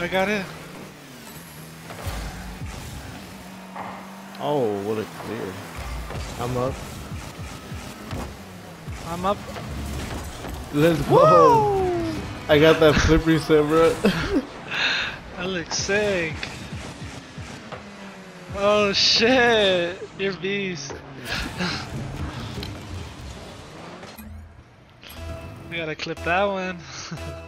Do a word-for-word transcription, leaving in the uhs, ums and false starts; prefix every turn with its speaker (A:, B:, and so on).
A: I got it.
B: Oh, what a clear. I'm up.
A: I'm up.
B: Let's go. Woo! I got that flip reset, bro.
A: That looks sick. Oh shit, you're beast. We gotta clip that one.